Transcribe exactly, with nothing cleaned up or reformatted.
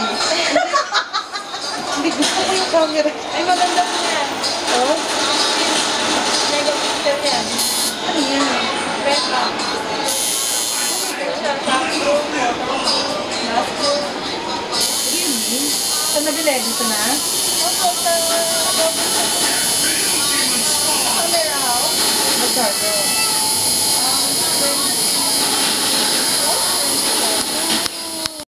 Hindi gusto ko yung camera. Ay, maganda po yan. Oh? Mega picture yan. Ano yan? Red box. Picture, top room, last room. Really? Saan nabili? Dito na? Opo, sa Adobe. Camera house. Magkano?